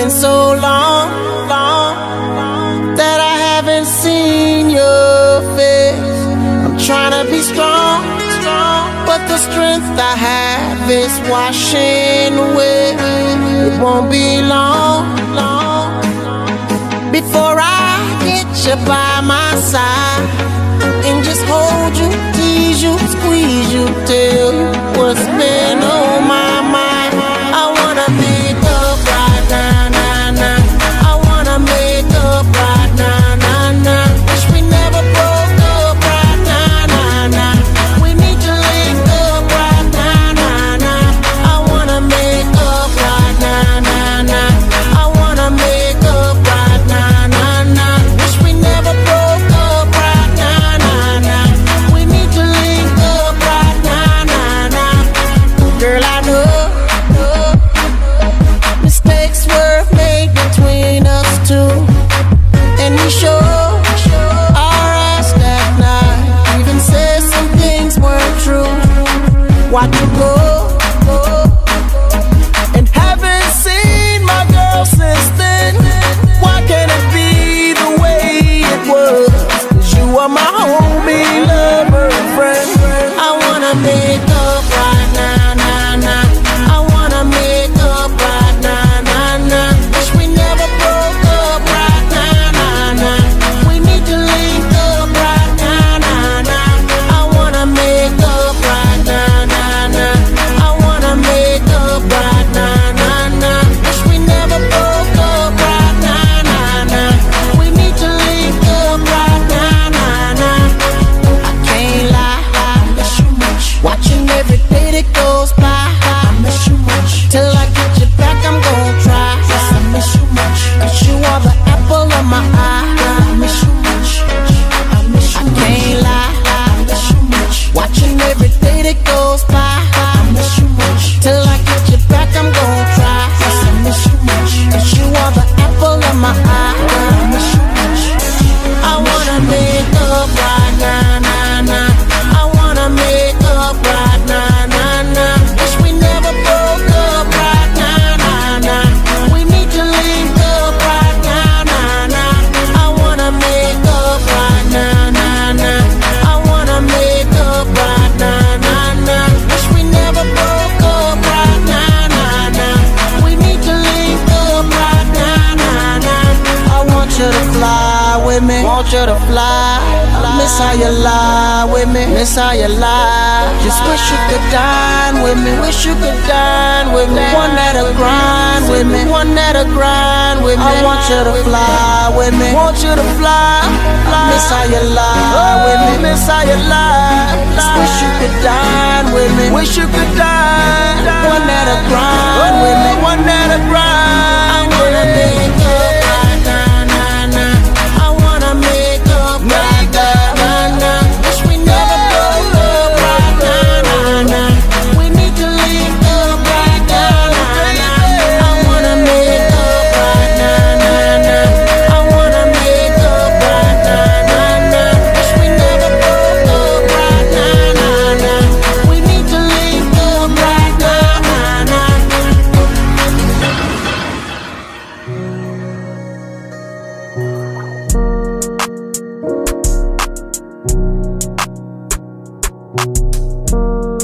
been so long, that I haven't seen your face. I'm trying to be strong, but the strength I have is washing away. It won't be long before I get you by my side and just hold you, tease you, squeeze you, tell you what's been on my mind. I wanna make up right now, nah, nah. I wanna make up right now, nah, nah. Wish we never broke up right now, nah, nah. We need to link up right now, nah, nah. I wanna make up right now, nah, nah. I wanna make up right now, nah, nah. Wish we never broke up right now, nah, nah. We need to link up right now, nah, nah. Girl, I know mistakes were made between us two, and we sure our ass that night even said some things weren't true. Why'd you go and haven't seen my girl since then? Why can't it be the way it was? 'Cause you are my homie, lover, and friend. I wanna make up right now, nah, nah. I wanna make up right now, nah, nah. Wish we never broke up right now, nah, nah. We need to link up right now, nah, nah. I wanna make up right now, nah, nah. I wanna make up right now, nah, nah. Wish we never broke up right now, nah, nah. We need to link up right now, nah, nah. I can't lie, I miss you much. Watching every day that goes by, I miss you much. Till I get you back, I'm gon' try. Yes, I miss you much. 'Cause you are the apple of my eye. I miss you much. I miss you much. I can't lie, I miss you much. Watching every day that goes by, I miss you much. Till I get you back, I'm gon' try. Yes, I miss you much. 'Cause you are the apple of my eye. I miss you much. I wanna make up right now, nah, nah. I wanna make up right now, nah, nah. Wish we never broke up right now, nah, nah. We need to link up right now, nah, nah. I wanna make up right now, nah, nah. I wanna make up right now, nah, nah. Wish we never broke up right now, nah, nah. We need to link up right now, nah, nah. I want you to fly with me, want you to fly. Miss how you lie with me, miss how you lie. Just wish you could dine with me, wish you could dine with me. One that'll grind with me, one that'll grind with me. I want you to fly with me, want you to fly. Miss how you lie with me, miss how you lie. Just wish you could dine with me, wish you could dine. One that'll grind with me, one that'll grind. I wanna make up right now, nah, nah. I wanna make up right now, nah, nah. Wish we never broke up right now, nah, nah. We need to link up right now, nah, nah. I wanna make up right now, nah, nah. I wanna make up right now, nah, nah. Wish we never broke up right now, nah, nah. We need to link up right now, nah, nah. Thank you.